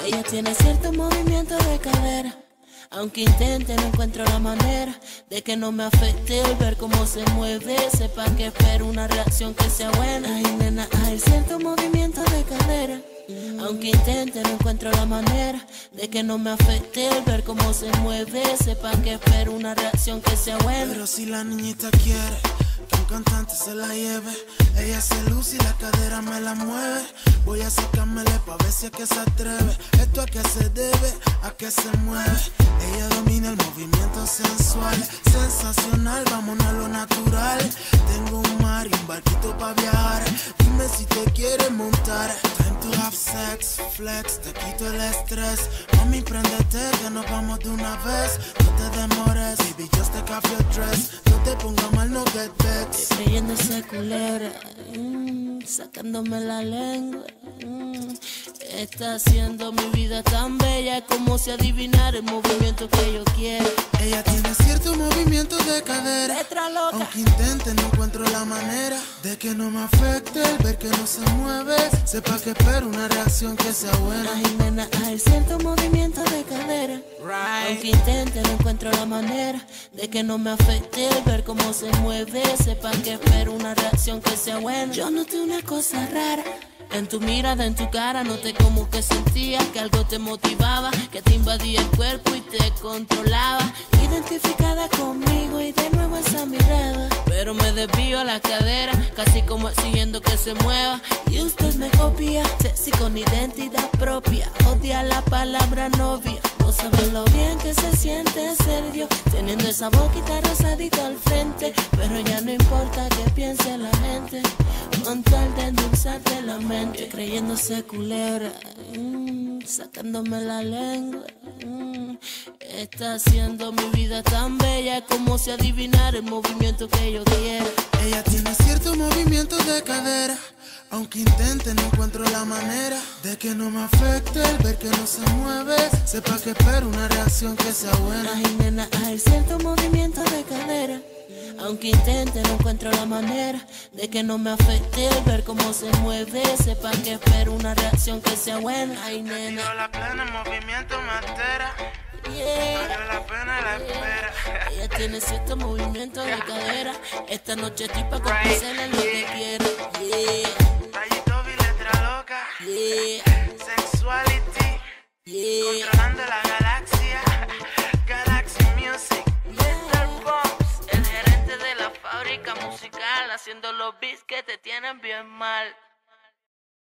Ella tiene cierto movimiento de cadera. Aunque intente, no encuentro la manera de que no me afecte el ver cómo se mueve. Sepa que espero una reacción que sea buena. Ay, nena, hay cierto movimiento de cadera. Aunque intente, no encuentro la manera de que no me afecte el ver cómo se mueve. Sepa que espero una reacción que sea buena. Pero si la niñita quiere que un cantante se la lleve, ella se luce y la cadera me la mueve. Voy a sacármele pa' ver si es que se atreve. Esto a qué se debe, a qué se mueve. Ella domina el movimiento sensual, sensacional, vámonos a lo natural. Tengo un mar y un barquito pa' viajar. Dime si te quieres montar. Time to have sex, flex, te quito el estrés. Mami, préndete que nos vamos de una vez. No te demores, baby, just take off your dress. No te pongas mal, no get vexed. Creyéndose culebra, sacándome la lengua. Está haciendo mi vida tan bella, como si adivinara el movimiento que yo quiero. Ella tiene cierto movimiento de cadera. Letra loca. Aunque intente, no encuentro la manera de que no me afecte el ver que no se mueve. Sepa que espero una reacción que sea buena. Ay, nena, hay cierto movimiento de cadera. Aunque intente, no encuentro la manera de que no me afecte el ver cómo se mueve. Sepa que espero una reacción que sea buena. Yo noté una cosa rara en tu mirada, en tu cara, noté como que sentías que algo te motivaba, que te invadía el cuerpo y te controlaba. Identificada conmigo y de nuevo esa mirada, pero me desvío a la cadera, casi como exigiendo que se mueva. Y usted me copia, sexy con identidad propia, odia la palabra novia. No saben lo bien que se siente ser Dios, teniendo esa boquita rosadita al frente. Pero ya no importa que piense la gente, con tal de endulzarte la mente. Creyéndose culebra, sacándome la lengua. Está haciendo mi vida tan bella, como si adivinara el movimiento que yo quiero. Ella tiene cierto movimiento de cadera. Aunque intente, no encuentro la manera de que no me afecte el ver que no se mueve. Sepa que espero una reacción que sea buena. Ay, nena, hay cierto movimiento de cadera. Aunque intente, no encuentro la manera de que no me afecte el ver cómo se mueve. Sepa que espero una reacción que sea buena. Ay, nena. Tiro la plena, el movimiento me altera. Yeah. Vale la pena la espera. Ella tiene cierto movimiento de cadera. Esta noche estoy pa' complacerle lo que quiera. Yeah. Rayito y letra loca. Yeah. Sexuality. Yeah. Controlando la galaxia. Galaxy Music. Mr. Bumps, el gerente de la fábrica musical, haciendo los beats que te tienen bien mal.